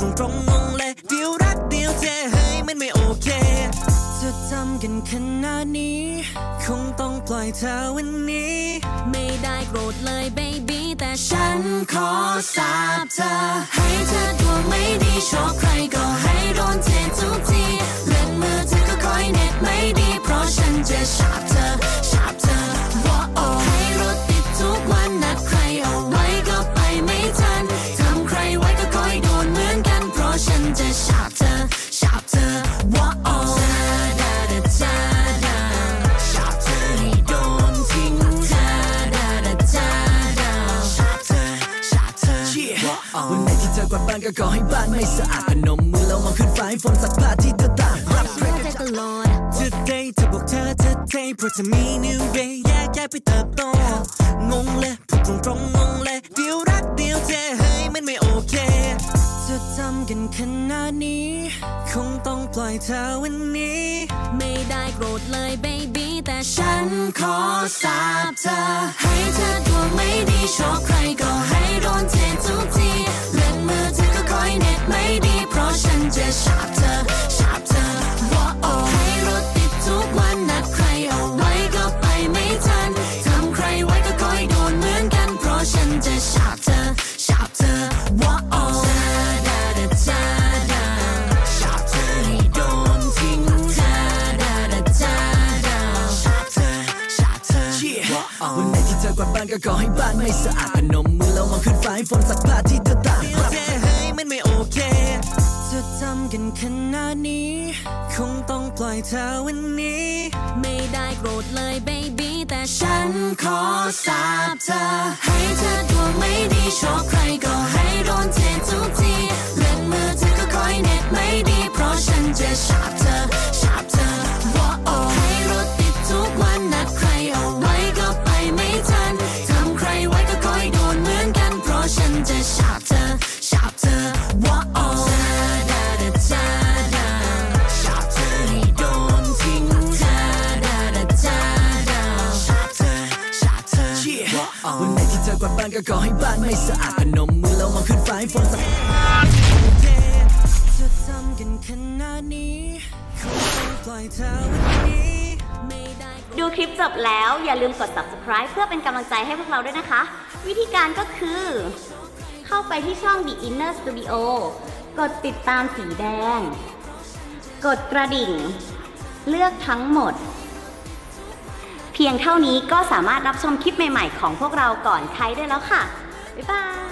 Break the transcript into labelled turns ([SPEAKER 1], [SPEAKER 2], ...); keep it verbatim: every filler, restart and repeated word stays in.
[SPEAKER 1] ตรงๆงงเลยเดียวรักเดียวเทเฮ้ยมันไม่โอเคจะทำกันขนาดนี้คงต้องปล่อยเธอวันนี้
[SPEAKER 2] ไม่ได้โกรธเลยเบบี้แต่
[SPEAKER 1] ฉันขอสาบเธอ
[SPEAKER 2] ให้เธอดวงไม่ดีชอบใครก็ให้โดนเททุกทีเล่นมือเธอก็คอยเน็ตไม่ดีเพราะฉันจะชาบเธอชาบเธอว่าโอ้ให้รถติดทุกวันนัดใครเอาไว้ก็ไปไม่ทันทำใครไว้ก็คอยโดนเหมือนกันเพราะฉันจะชาบเธอชาบเธอว่าโอ้
[SPEAKER 1] วันไหนที่เธอกวาดบ้านก็ขอให้บ้านไม่สะอาดพนมมือแล้วมองขึ้นฟ้าให้ฝนสักผ้าที่เธอตากรับเพลง
[SPEAKER 2] ตลอด
[SPEAKER 1] Today เธอบอกเธอเธอเท่เพราะเธอมี new day แยกแยกไปเติบโตงงเลยพูดตรงตรงงงเลยเดียวรักเดียวเทเฮ้ยมันไม่โอเคจะทำกันขนาดนี้คงต้องปล่อยเธอวันนี้
[SPEAKER 2] ไม่ได้โกรธเลยเบบี้แต่
[SPEAKER 1] ฉันขอสาบเธอ
[SPEAKER 2] ให้เธอดวงไม่ดีชอบใครก็ให้โดนเททุกทีเล่นมือเธอก็คอยเน็ตไม่ดีเพราะฉันจะชาบเธอชาบเธอว่าโอ้ให้รถติดทุกวันนัดใครเอาไว้ก็ไปไม่ทันทำใครไว้ก็คอยโดนเหมือนกันเพราะฉันจะชาบเธอชาบเธอว่าโอ้
[SPEAKER 1] วันไหนที่เธอกวาดบ้านก็ขอให้บ้านไม่สะอาดพนมมือแล้วมองขึ้นฟ้าให้ฝนสักผ้าที่เธอตากรับเฮ้ยมันไม่โอเคจะทำกันขนาดนี้คงต้องปล่อยเธอวันนี้
[SPEAKER 2] ไม่ได้โกรธเลยเบบี้แต่
[SPEAKER 1] ฉันขอสาบเธอ
[SPEAKER 2] ให้เธอดวงไม่ดีชอบใครก็ให้โดนเททุกทีเล่นมือเธอก็คอยเน็ตไม่ดีเพราะฉันจะชาบเธอชาบเธอว่าโอ้ให้รถติดทุกวันนัดใครเอาไว้ก็ไปไม่ทันทำใครไว้ก็คอยโดนเหมือนกันเพราะฉันจะชาบเธอชาบเธอว่าโอ้
[SPEAKER 1] วันไหนที่เธอกวาดบ้านก็ขอให้บ้านไม่สะอาดพนมมือแล้วมองขึ้นฟ้าให้ฝนสักจะทำกันขนาดนี้คงต้องปล่อยเธอวันนี้
[SPEAKER 2] ดูคลิปจบแล้วอย่าลืมกด ซับสไครบ์ เพื่อเป็นกำลังใจให้พวกเราด้วยนะคะ วิธีการก็คือเข้าไปที่ช่อง The Inner Studio กดติดตามสีแดงกดกระดิ่งเลือกทั้งหมดเพียงเท่านี้ก็สามารถรับชมคลิปใหม่ๆของพวกเราก่อนใครได้แล้วค่ะบ๊ายบาย